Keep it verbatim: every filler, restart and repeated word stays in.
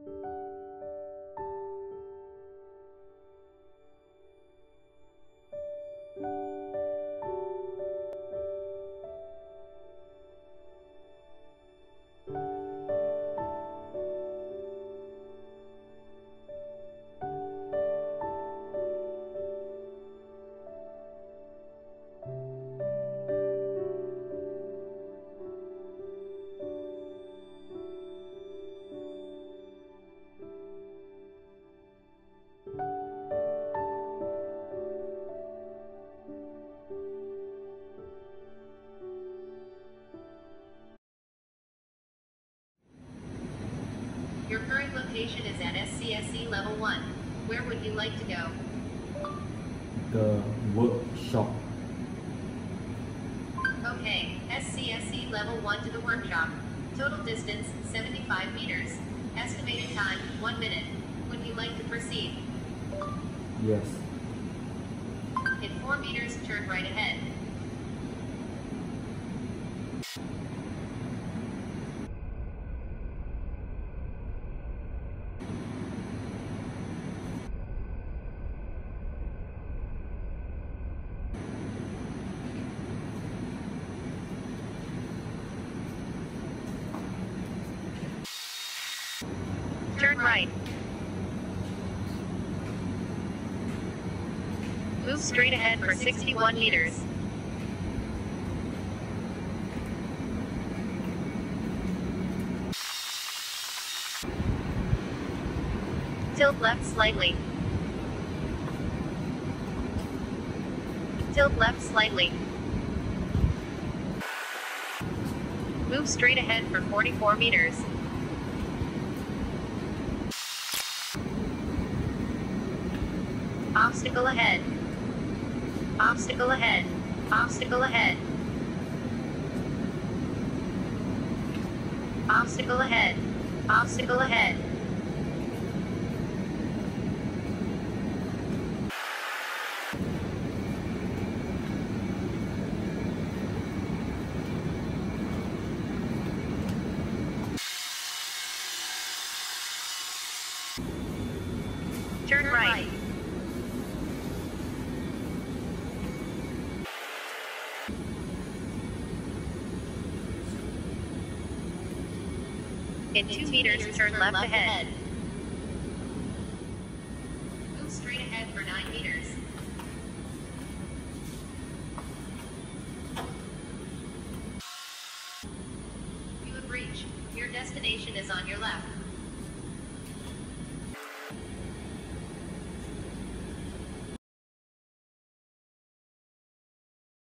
Your current location is at S C S E Level one. Where would you like to go? The workshop. Okay, S C S E Level one to the workshop. Total distance, seventy-five meters. Estimated time, one minute. Would you like to proceed? Yes. In four meters, turn right ahead. Turn right. Move straight ahead for sixty-one meters. Tilt left slightly. Tilt left slightly. Move straight ahead for forty-four meters. Obstacle ahead. Obstacle ahead. Obstacle ahead. Obstacle ahead. Obstacle ahead. Turn right. In two meters, turn left ahead. Move straight ahead for nine meters. You have reached. Your destination is on your left.